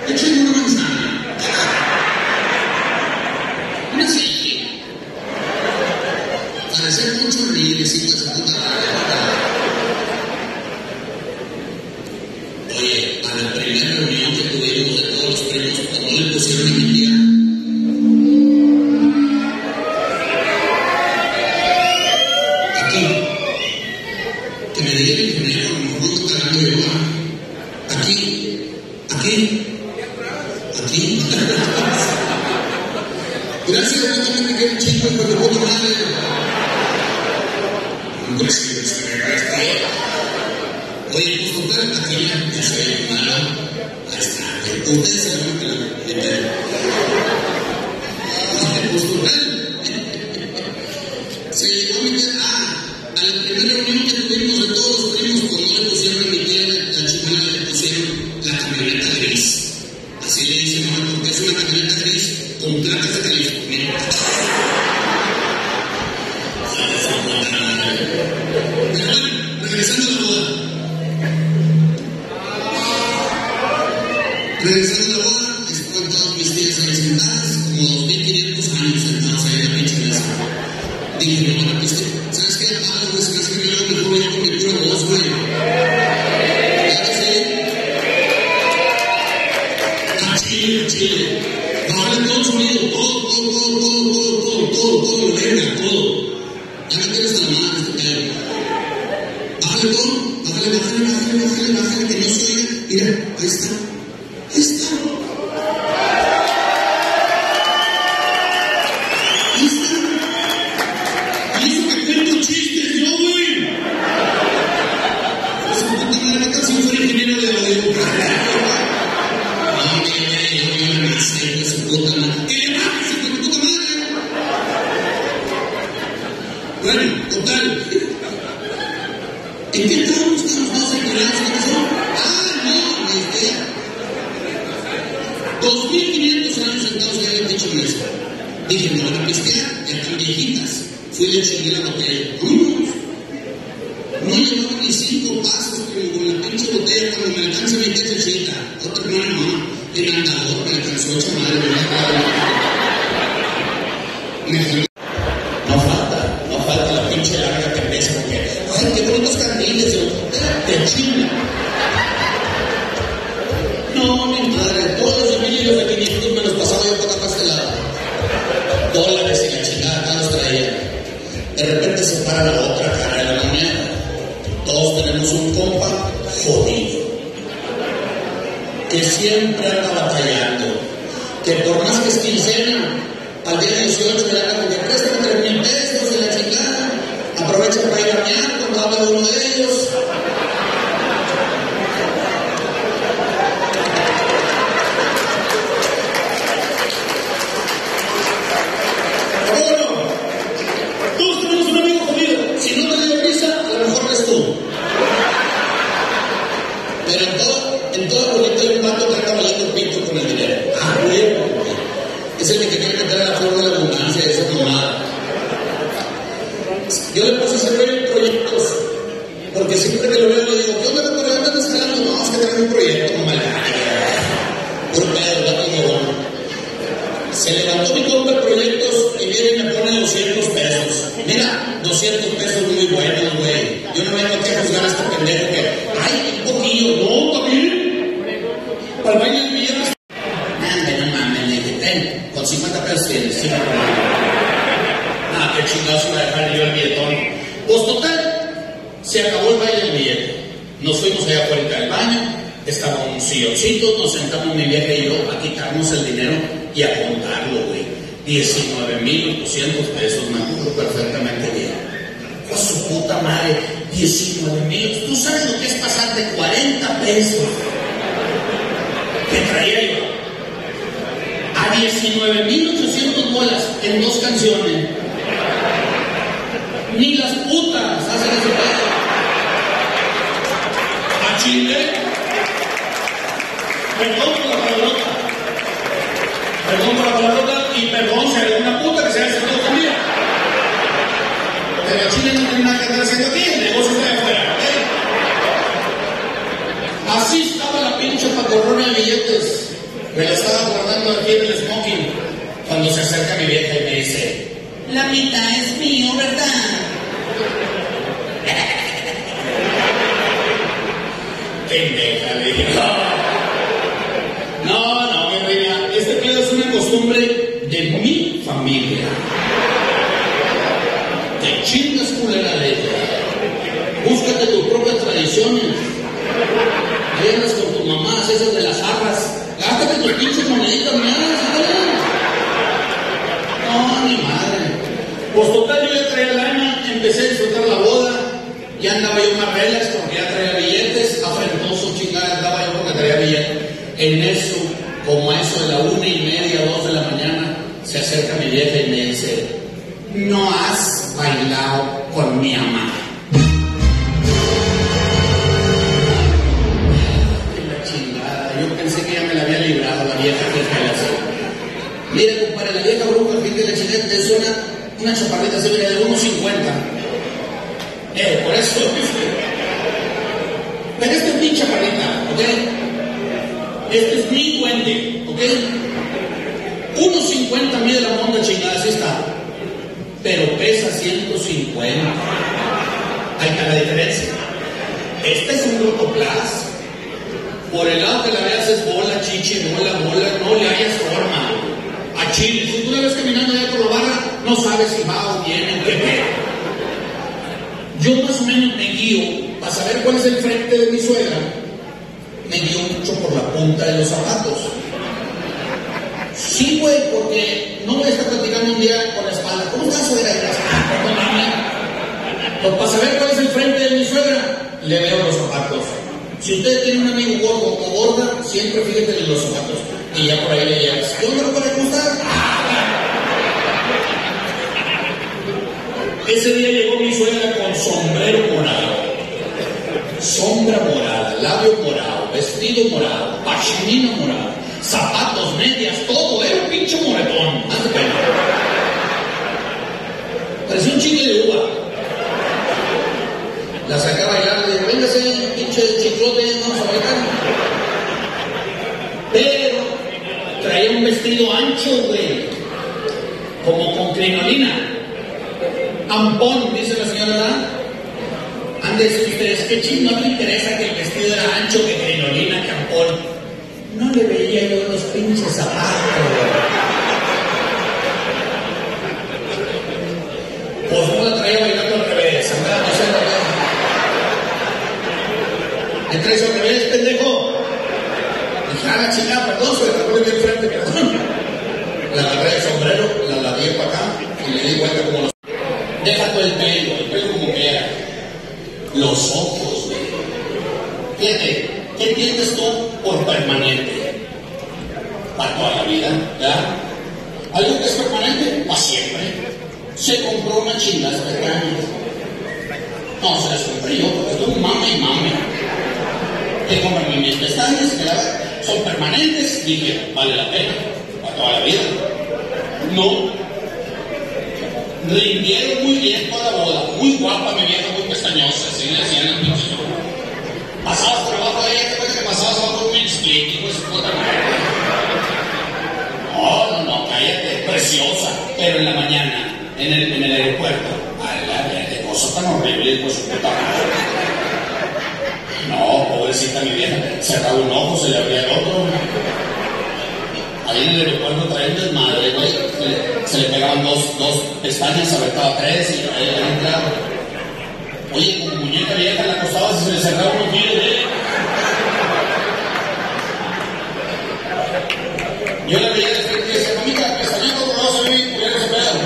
Échenme una manzana. Una silla. Para hacer mucho librecito esa puta madre. Oye, a la primera reunión que tuvimos de todos los primos, ¿cómo le pusieron a mi tía? Aquí. Que me diga el ingeniero, a lo mejor no está cagando yo. Aquí. Gracias, yo también me quedé chico, hijo de puta madre. Gracias, oye, pues total, aquí ya se ve mala. Ahí está. Ustedes saben que la pues total. Se llegó a meter a la primera reunión que tuvimos de todos los primos, cuando le pusieron a mi tía la chingada, le pusieron la camioneta gris. Así le dicen, no, porque es una camioneta gris con placas de California. Pero bueno, regresando a la boda. Estaban todas mis tías ahí sentadas, como 2500 años sentadas ahí en la pinche mesa. Dije, no, bueno, pues, ¿sabes qué? Pues, más que me veo mejor yo con mi pura voz, güey. ¿Verdad que sí? A Chile. Bájale todo el sonido, todo, venga, todo. Ya me tienes a la mano este pedo. Bájale todo, bájale, que no se oiga. Mira, ahí está. Y eso que cuento chistes yo, güey. Esa puta madre, casi fue ingeniero de audio. No, yo me nací de su puta madre. ¿Qué le bajes, hijo de puta madre? Bueno, total. ¿En qué estábamos todos enterados? ¿Qué pasó? No, ni idea. 2500 años sentados ahí en el techo de mesa. Dije, no van a pistear, ya están viejitas. Fui y le chingué la botella. No llevaba ni 5 pasos con la pinche botella cuando me alcanza mi techecita. Otra no, en andador me alcanzó esa madre. No falta la pinche larga que empieza porque, ay, qué bonitos carriles, de chinga. No, mi madre, todos los millones de 500 me los pasaba yo por la pastelada. Dólares y la chingada, todos los traía. De repente se para la otra cara de la moneda. Todos tenemos un compa jodido, que siempre anda batallando, que por más que es quincena, al día 18 le anda con que préstame 3,000 pesos y la chingada, aprovecha para ir a mear cuando habla de uno de ellos. Todos tenemos un amigo jodido. Si no te dio risa, a lo mejor eres tú. Pero en todo bonito hay un vato que anda valiendo pinto con el dinero. Güey. Es el que quiere meter a la flor de la abundancia, esa mamada. Yo le puse a hacer proyectos, porque siempre que lo veo le digo, ¿qué onda, por ahí andas escalando? No, es que tengo un proyecto, mamá. Por pedo, vato nuevo. Se levantó mi compa de proyectos y viene y me pone 200 pesos. Mira, 200 pesos muy buenos, güey. Yo no vengo aquí a juzgar a este pendejo que, ay, un poquillo, no, también. Para el baño del viernes. No mames, le dije, ten, con 50 pesos tienes. Sí, qué chingados iba a dejar yo el billetón. Pues total, se acabó el baile del billete. Nos fuimos allá afuera del baño, estaba un silloncito, nos sentamos mi vieja y yo a quitarnos el dinero y a contarlo, güey. 19,800 pesos, me acuerdo perfectamente bien. Con su puta madre, 19,000. ¿Tú sabes lo que es pasar de 40 pesos que traía yo a 19,800 bolas en 2 canciones? Ni las putas hacen ese pedo. A Chile, perdón por la palabrota. Perdón por la palabrota y perdón si hay alguna puta que se haya sentido conmigo. Pero Chile no tiene nada que estar haciendo aquí, el negocio está de afuera, ¿ok? Así estaba la pinche pacorrona de billetes. Me la estaba guardando aquí en el smoking cuando se acerca mi vieja y me dice: la mitad es mío, ¿verdad? Pendeja, le dije. No, mi reina, este pedo es una costumbre de mi familia. Te chingas, culera, de ella. Búscate tus propias tradiciones. Vienes con tu mamá, esas de las jarras. Gástate tus pinches moneditas, mira. No, ni madre. Pues total, yo ya traía lana, empecé a disfrutar la boda. Ya andaba yo más relax porque ya traía billetes. Afrentoso, chingada, andaba yo porque traía billetes. En eso, como a eso de la 1:30, 2 de la mañana, se acerca mi vieja y me dice: no has bailado con mi mamá. Yo pensé que ya me la había librado la vieja que es así. Mira, compadre, la vieja bruja que de la chingada es una chaparrita así, mira, de 1.50. Por eso. Pero esta es mi chaparrita, ¿ok? Este es mi duende, ¿ok? 1.50 mide la monda, chingada, así está. Pero pesa 150. Ahí está la diferencia. Este es un rotoplas. Por el lado que la veas es bola, chiche, bola, no le hayas forma. A Chile, si tú la ves caminando allá por la barra, no sabes si va o viene o qué pedo. Yo más o menos me guío, para saber cuál es el frente de mi suegra, me guío mucho por la punta de los zapatos. Sí, güey, porque no voy a estar platicando un día con la espalda. ¿Cómo estás, suegra? Pues para saber cuál es el frente de mi suegra, le veo los zapatos. Si usted tiene un amigo gordo o gorda, siempre fíjate en los zapatos. Y ya por ahí le llegas: ¿qué onda, para gustar? Ese día llegó mi suegra con sombrero morado, sombra morada, labio morado, vestido morado, pachinino morado, zapatos, medias, todo, era un pinche moretón. Haz de cuenta. Parecía un chicle de uva. La saqué a bailar, le dije: véngase, pinche chiclote, vamos a bailar. Pero traía un vestido ancho, güey, como con crinolina. Ampón, dice la señora, ¿verdad? Han de decir ustedes: ¿qué ching no te interesa que el vestido era ancho, que crinolina, que ampón? No le veía yo los pinches zapatos, pues no la traía bailando al revés, andaba no sé, ¿me traes al revés, pendejo? Dije: ah, la chingada, perdón, se le recuerdo bien frente, perdón. La agarré el sombrero, la lavé para acá y le di vuelta como los... Deja todo el pelo como quiera. Los ojos, güey. Fíjate, ¿qué entiendes tú por permanente? Para toda la vida, ¿verdad? Algo que es permanente, para siempre. Se compró una chingada de años. No, se las compré yo, porque estoy mame y mame. Que compré mis pestañas, que la verdad son permanentes, dije: vale la pena, para toda la vida. No. Rindieron muy bien toda la boda, muy guapa mi vieja, muy pestañosa, así le decían al pinche. Pasabas por abajo de ella, te cuenta que pasabas abajo un split, hijo de su puta madre. No, cállate, preciosa. Pero en la mañana, en el aeropuerto, a la qué cosa tan horrible, hijo de su puta madre. No, pobrecita mi vieja, cerraba un ojo, se le abría el otro. Ahí en el aeropuerto traía un desmadre, güey. Se le pegaban dos pestañas, aventaba 3 y ahí le entraba. Oye, como muñeca vieja la acostabas y se le cerraba unos giros, Yo le veía de frente y decía: mamita, pestañita otro lado se ve bien, porque no se pegan.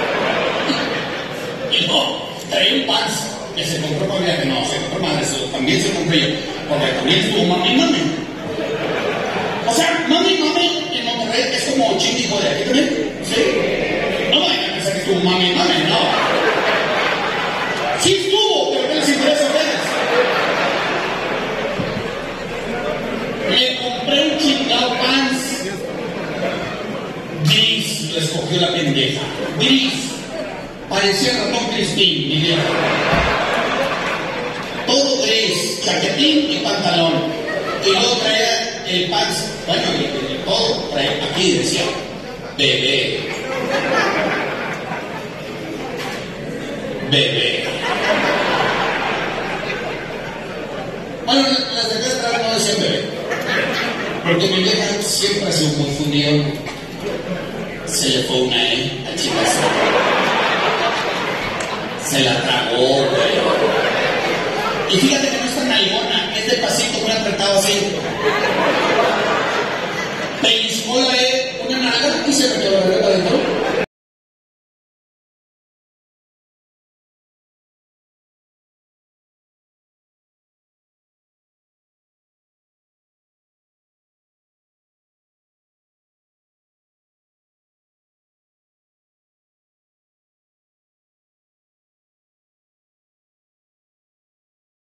Y no, traía un pants que se compró para viaje. No, se compró madre, también se compró yo. Porque también estuvo mami. O sea, mami, en Monterrey es como chiquito de aquí también, ¿sí? No vayan a pensar que estuvo mami, no. Sí estuvo, pero no les interesa a ustedes. Le compré un chingado pants gris, le escogió la pendeja, gris, parecía ratón Cristín, mi vieja. Todo gris, chaquetín y pantalón. Y luego traía el pants, bueno, todo aquí decía, bebé. Bebé. Bueno, las de atrás no decían bebé. Porque mi vieja siempre ha sido confundida. Se le fue una E al chicazo. Se la tragó, güey. Y fíjate que no es tan nalgona, es de pasito muy apretado así.